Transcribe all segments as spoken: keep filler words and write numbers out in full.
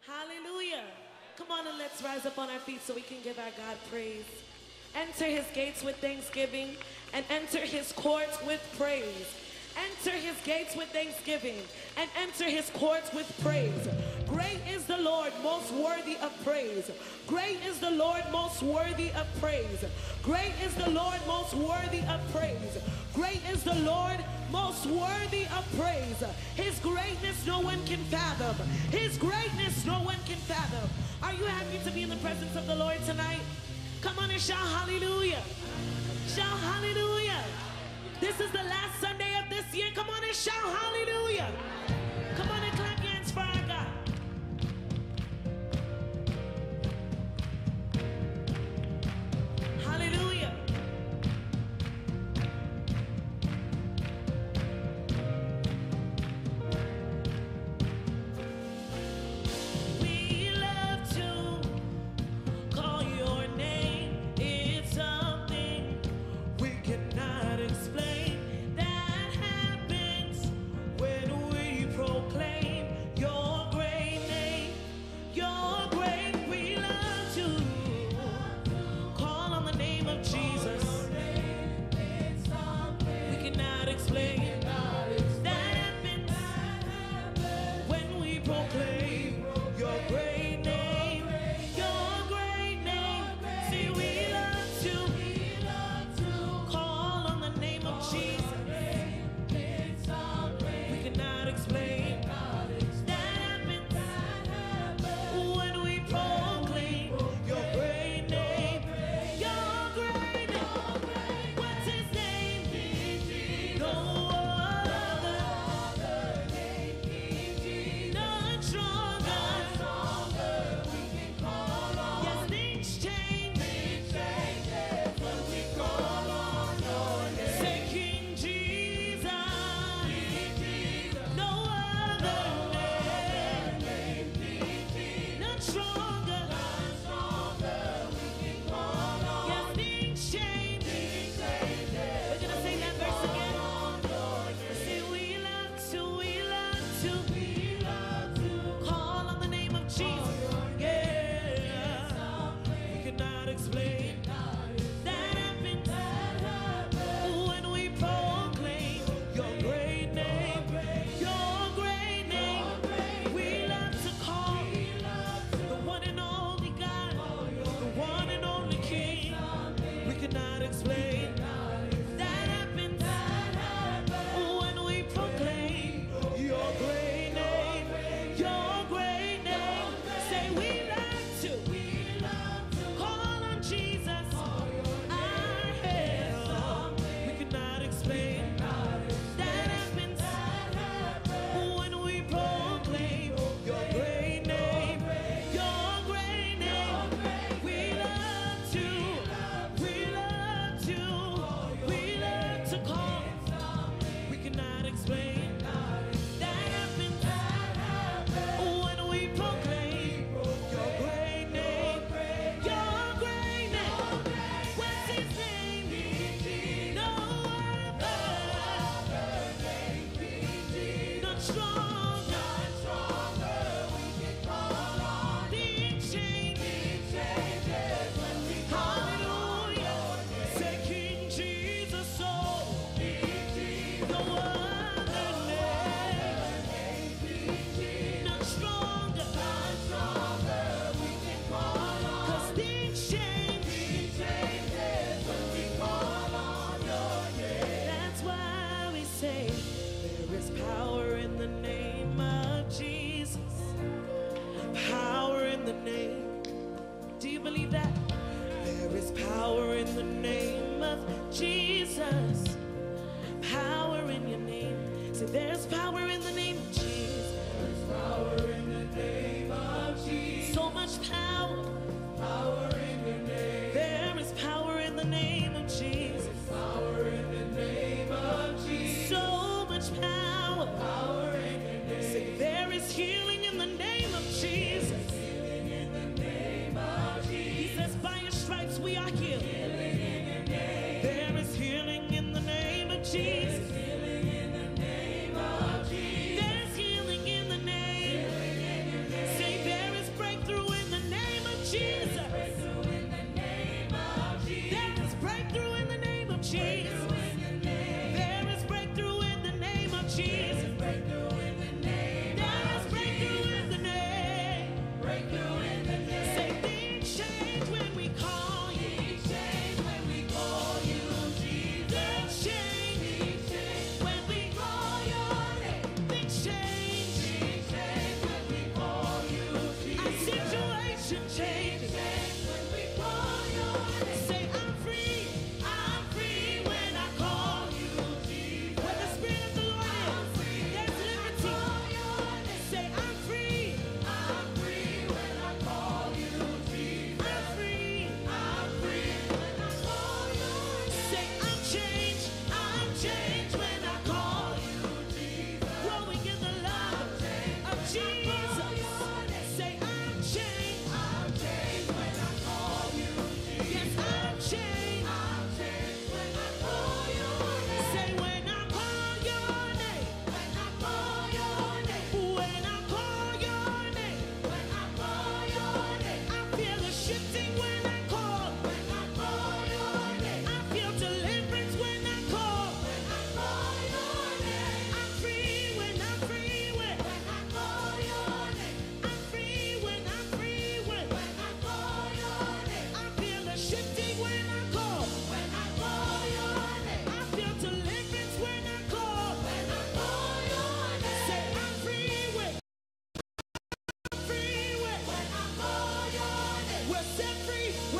Hallelujah. Come on and let's rise up on our feet so we can give our God praise. Enter his gates with thanksgiving and enter his courts with praise. Enter his gates with thanksgiving and enter his courts with praise. Great is the Lord, most worthy of praise. Great is the Lord, most worthy of praise. Great is the Lord, most worthy of praise. Great is the Lord, most worthy of praise. His greatness no one can fathom. His greatness no one can fathom. Are you happy to be in the presence of the Lord tonight? Come on and shout hallelujah. Shout hallelujah. This is the last Sunday of this year. Come on and shout hallelujah. Come on and clap your hands for our God. Hallelujah. We love to call your name. It's something we cannot explain. That happens when we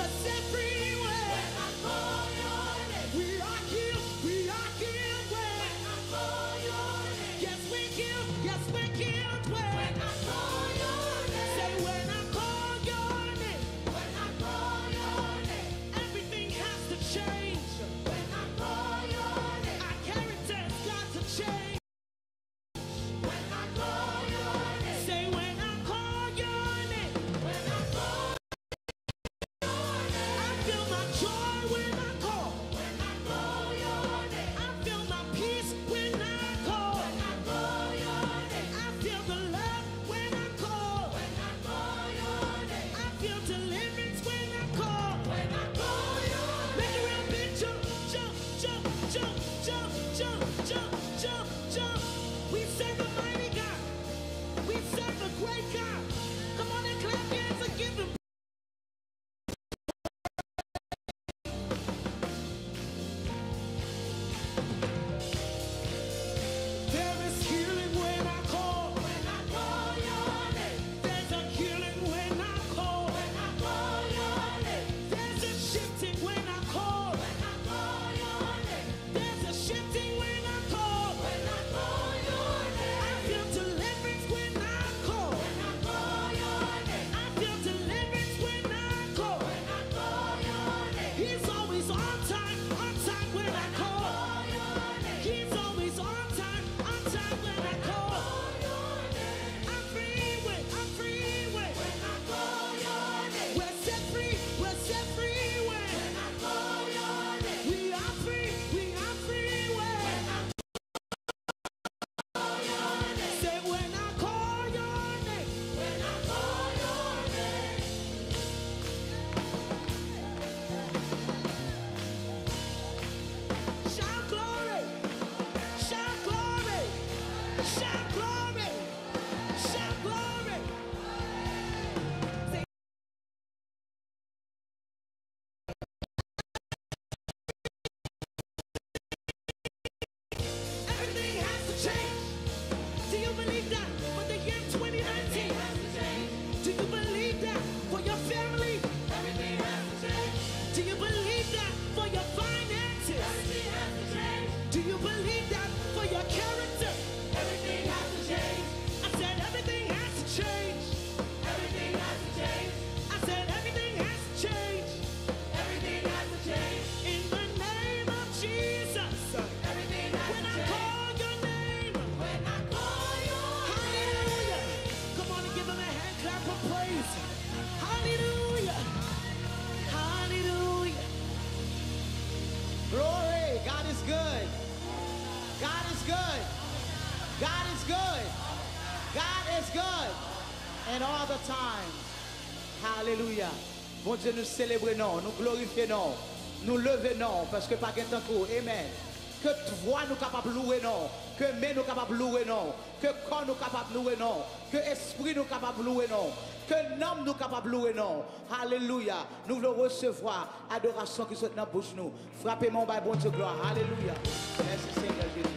And all the time. Hallelujah. Bon Dieu, nous célébrons, nous glorifions, nous levons, parce que pas de temps pour. Amen. Que voix nous capable de louer, non. Que main nous capable de louer, non. Que corps nous capable de louer, non. Que esprit nous capable de louer, non. Que nom nous capable de louer, non. Alléluia. Nous voulons recevoir adoration qui soit dans la bouche nous. Frappez mon bail, bon Dieu, gloire. Alléluia. Merci Seigneur Jésus.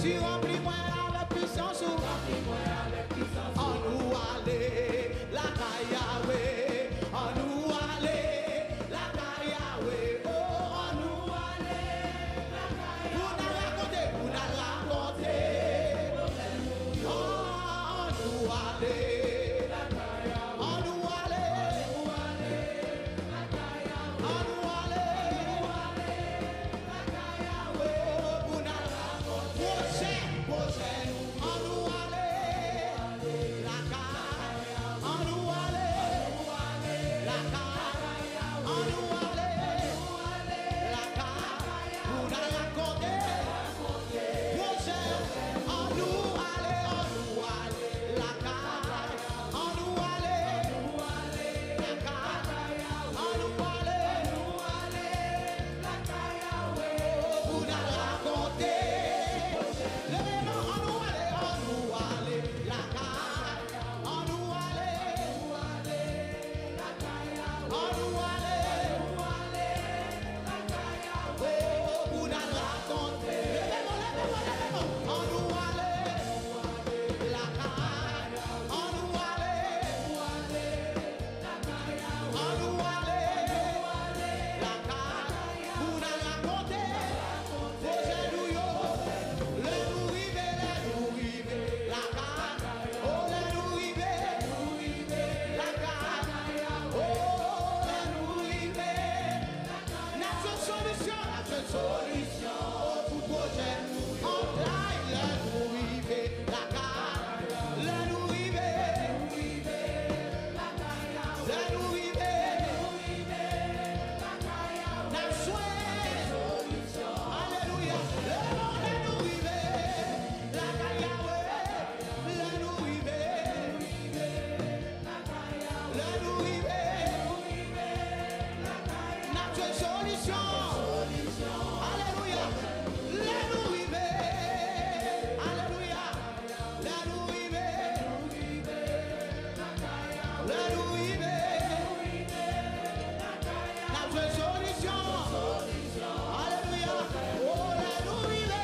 Tu remplis moi avec puissance. En nous aller, la Yahweh. En nous aller, la Yahweh. Oh, en nous aller, la Yahweh. Pour nous raconter, pour nous raconter. En nous aller, la Yahweh. En nous aller, en nous aller, la Yahweh. Pour nous raconter. Prochain, prochain. En nous aller, la Yahweh. En nous aller, la Yahweh. En nous aller, la Yahweh. Pour nous raconter. Prochain. En nous aller, en nous aller, la Yahweh. En nous aller, la Yahweh. En nous aller, la Yahweh. Pour nous raconter. Levez-nous, en nous aller, en nous aller, la Yahweh. En nous aller, la Yahweh. En nous aller, la Yahweh. Pour nous raconter. Levez-nous, levez-nous, levez-nous. En nous aller, la Yahweh. En nous aller, la Yahweh. En nous aller, la Yahweh. Pour nous raconter. Projet nous yo. Le nous river, le nous river, la Yahweh. Oh, le nous river, la Yahweh. Oh, le nous river. Notre solution, notre solution. Oh, tout projet. En taille, le nous river, la Yahweh. Le nous river, la Yahweh. Le nous river, notre soin. Alléluia. Le monde est nous river, la Yahweh. Le nous river, le nous river, notre solution. Alléluia. Le nous river, alléluia. Le nous river, le nous river, notre solution. Alléluia. Oh, le nous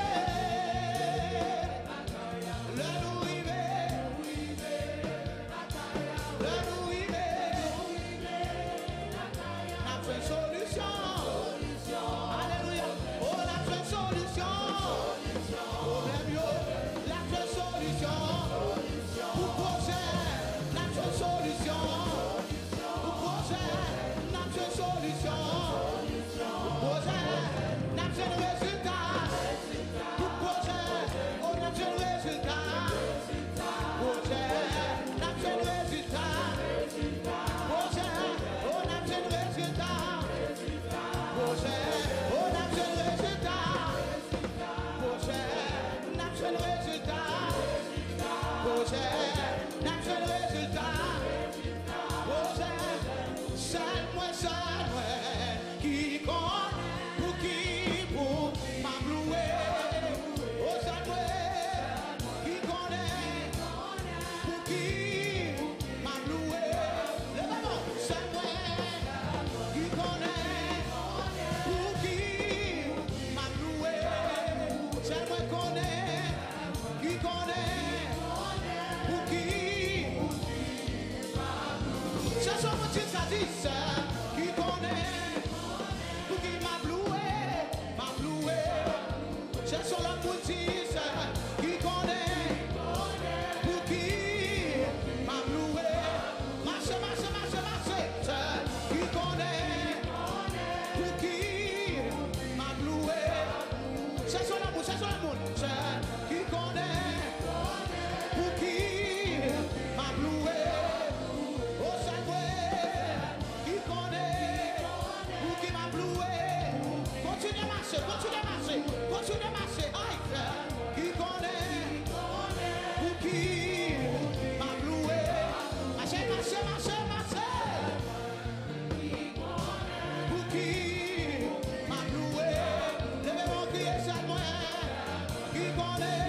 river, le nous river, le nous river, notre solution. Alléluia. Oh, notre solution. Problème yo, notre solution. Pour projet, notre solution. Pour projet, notre solution. Pour projet, notre résultat. Pour projet, oh, notre résultat. Projet, notre résultat. Projet, oh, notre résultat. Projet, oh, notre résultat. Projet, notre résultat. Projet, notre résultat. Projet, seul moi, seul moi, qui compte pour qui pour m'ablouer. Oh, seul moi, qui connaît pour qui m'ablouer. Le ballon, seul moi, qui connaît pour qui m'ablouer. Seul moi connaît, qui connaît pour qui. Ce sont vos titres à dix, qui connaît pour qui m'ablouer, m'ablouer. Ce sont la boutique qui connaît pour qui m'ablouer. Marche, marche, marche, marche. Qui connaît pour qui m'ablouer. Ce sont la boutique, ce sont la boutique qui connaît pour qui m'ablouer. Oh, Seigneur, qui connaît pour qui m'ablouer. Continue à marcher, continue à marcher, continue à marcher. Aïe, qui connaît pour qui m'ablouer. Marchez, marchez, marchez, marchez. Pour qui m'ablouer. Levez mon cri, Seigneur, qui connaît.